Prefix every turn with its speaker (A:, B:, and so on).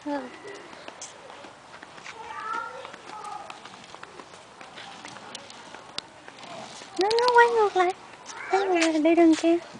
A: Nó quay ngược lại. Quay ngược lại đi đường kia.